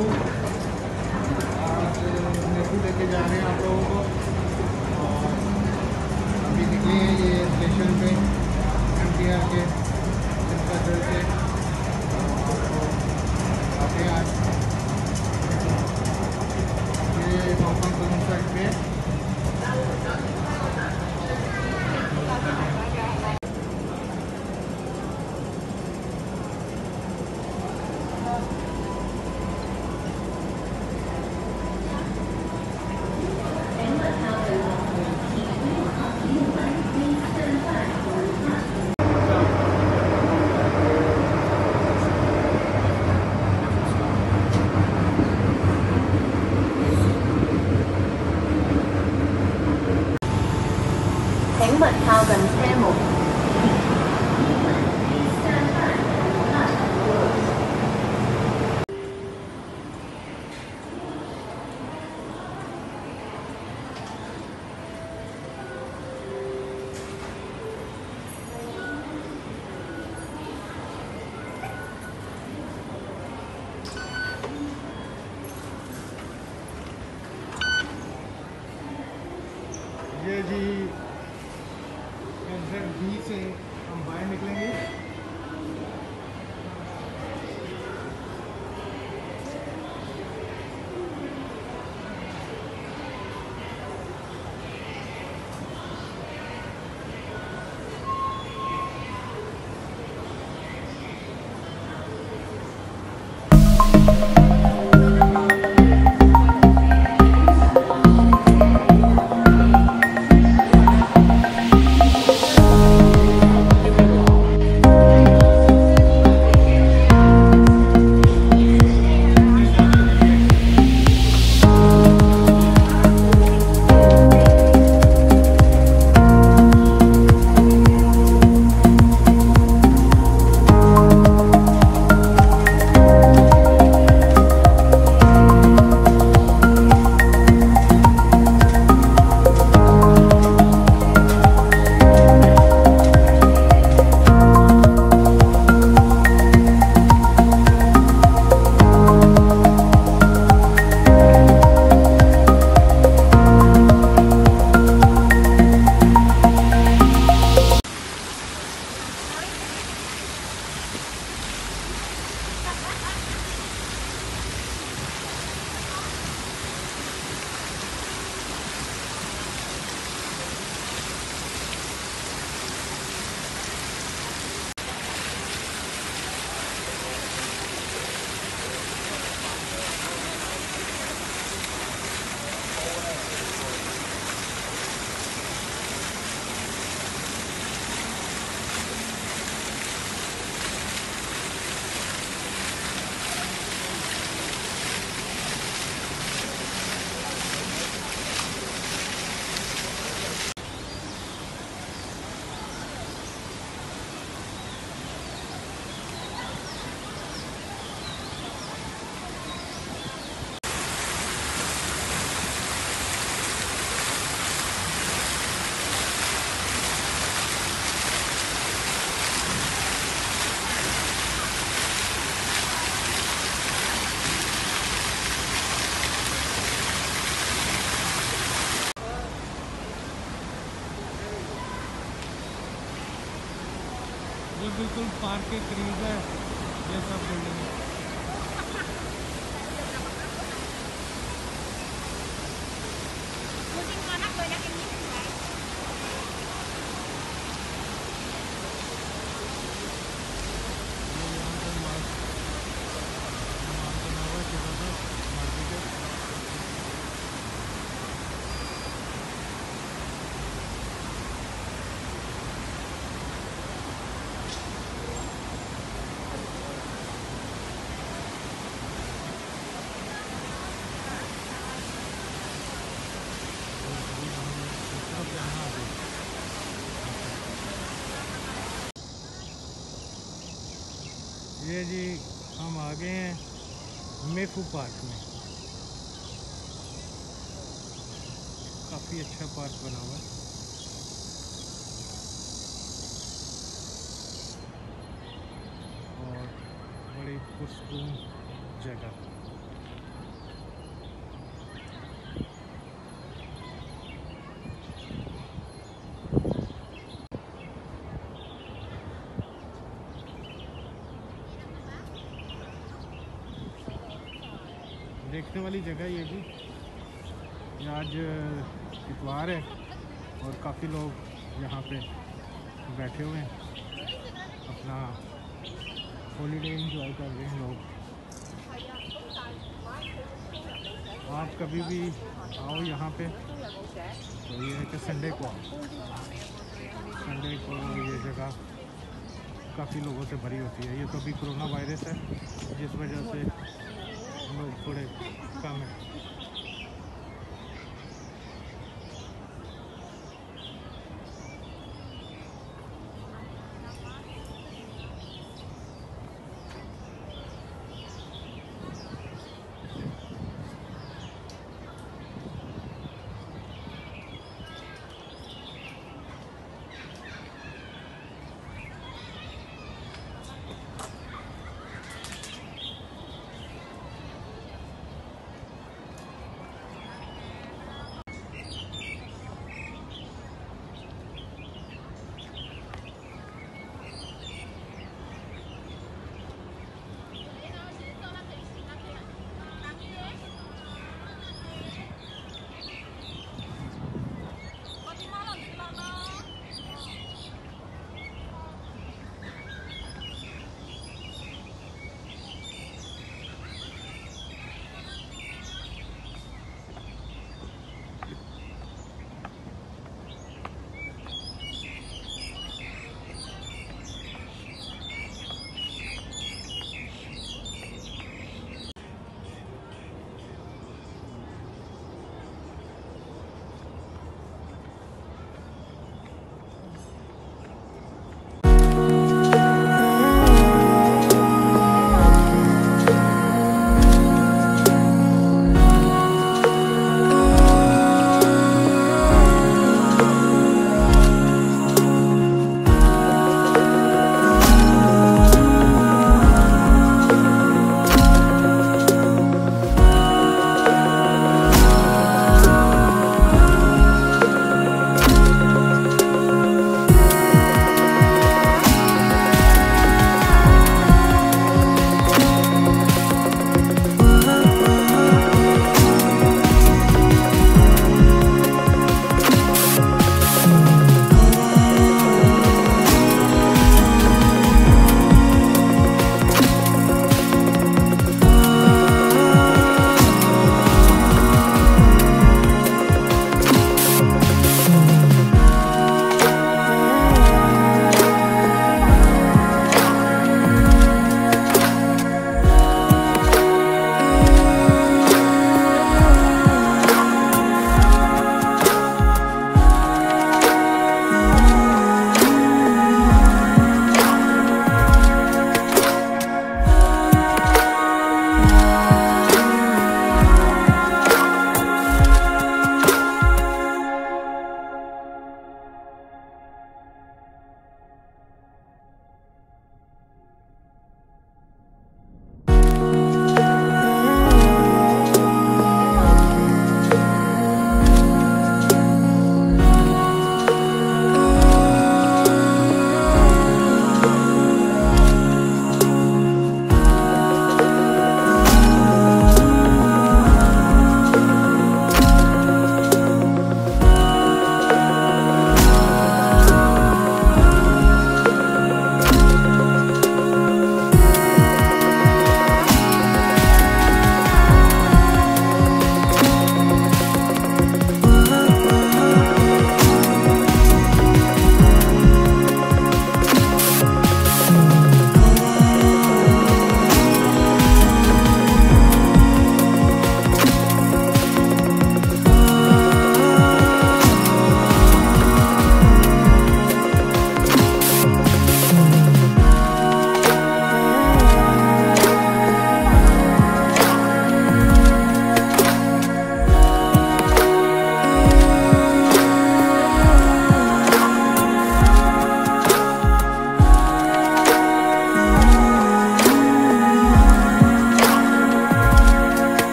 मेफू। आज मेफू लेके जा रहे हैं आप लोगों को। और अभी निकले हैं ये स्टेशन पे NCR के जनता से आते हैं। आज ये नॉर्मल दोनों साइड पे ये जी एग्जैक्ट B से हम बाहर निकलेंगे। ये बिल्कुल पार्क के करीब है ये सब बिल्डिंग। ये जी हम आ गए हैं मेफू पार्क में। काफ़ी अच्छा पार्क बना हुआ है। और बड़ी पुरसकून जगह। देखने वाली जगह ये भी। आज इतवार है और काफ़ी लोग यहाँ पे बैठे हुए हैं, अपना हॉलीडे एंजॉय कर रहे हैं लोग। आप कभी भी आओ यहाँ पे तो ये है कि संडे को ये जगह काफ़ी लोगों से भरी होती है। ये तो अभी कोरोना वायरस है जिस वजह से लोग थोड़े कम हैं।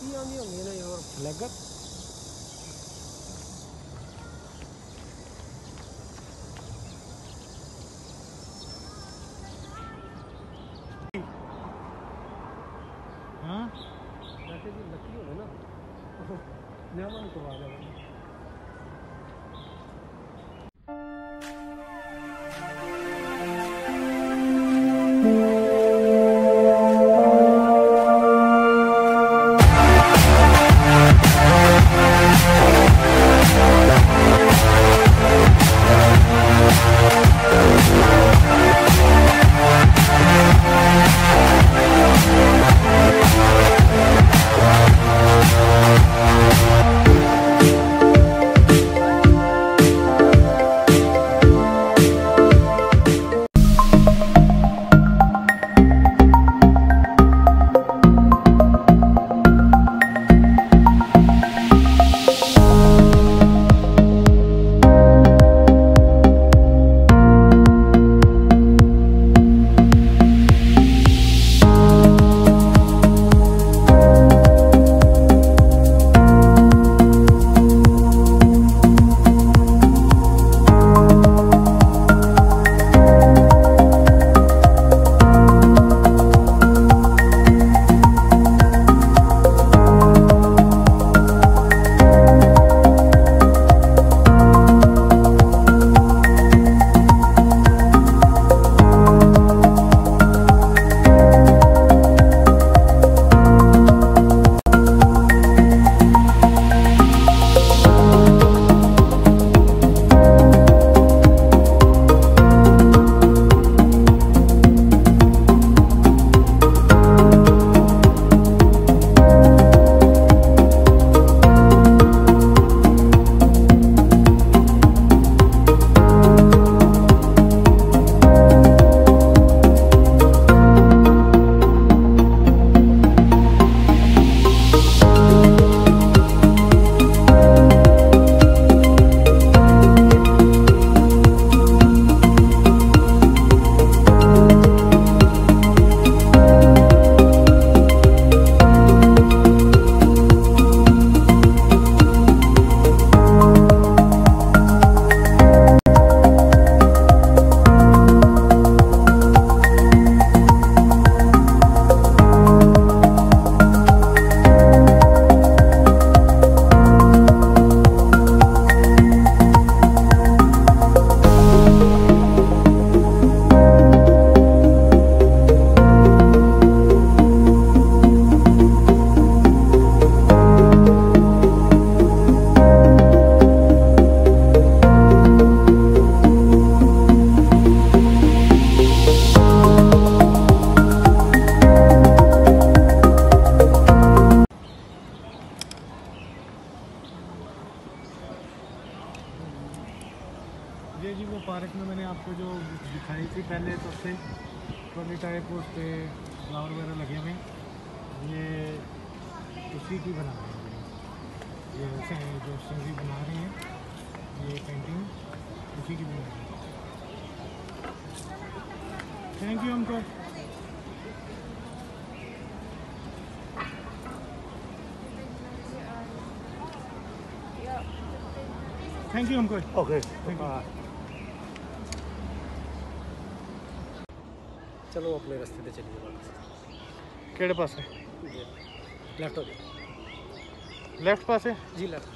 की आंदी होंगी ना यार फ्लैग हाँ वैसे भी लकी होने ना मेहमान को आ जाएगा ये जी वो पार्क में मैंने आपको जो दिखाई थी पहले तो थे ट्रॉली टाइप उस पर फ्लावर वगैरह लगे हुए हैं। ये उसी की बना रहे हैं, ये वैसे जो सीनरी बना रही हैं ये पेंटिंग उसी की बना रही है। थैंक यू हमको। थैंक यू हमको। Okay thank you. चलो अपने रास्ते पे चलिए वापस। केड़े पास है? लेफ्ट हो गया लेफ्ट पास है जी लेफ्ट।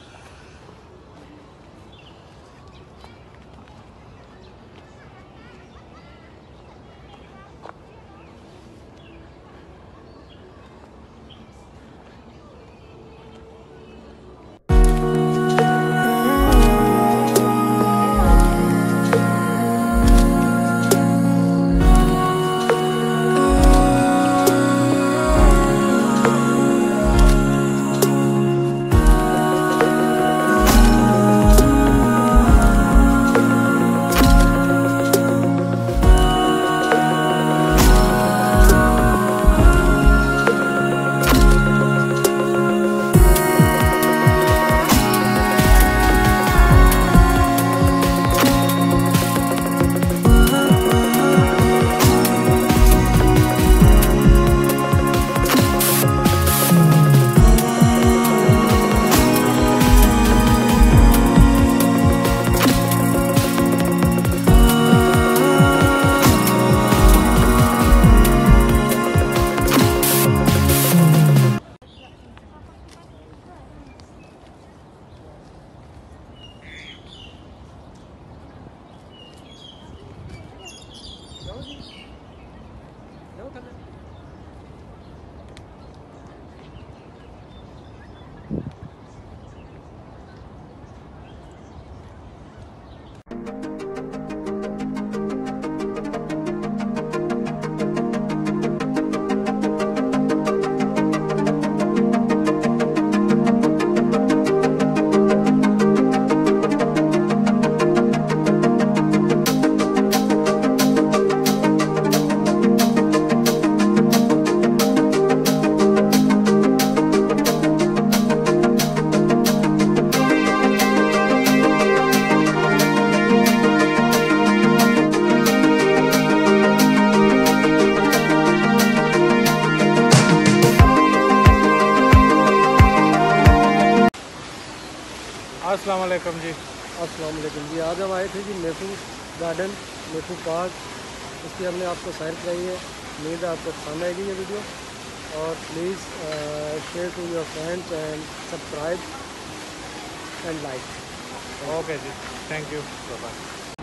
अस्सलाम वालेकुम जी। अस्सलाम वालेकुम जी। आज हम आए थे जी MEI FOO garden, MEI FOO park. इसकी हमने आपको सैर कराई है। उम्मीद है आपको पसंद आएगी ये वीडियो। और please share to your friends and subscribe and like. Okay जी, थैंक यू, बाय।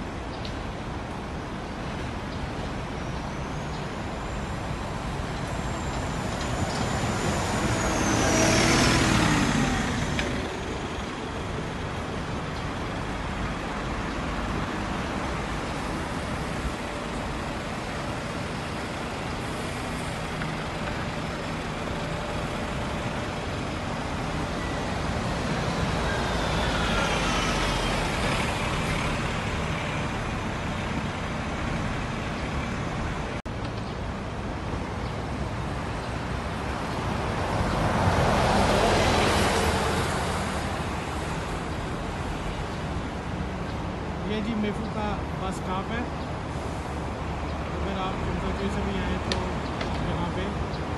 ये जी MEI FOO का बस स्टॉप है। अगर आप कहीं से भी आए तो यहाँ पे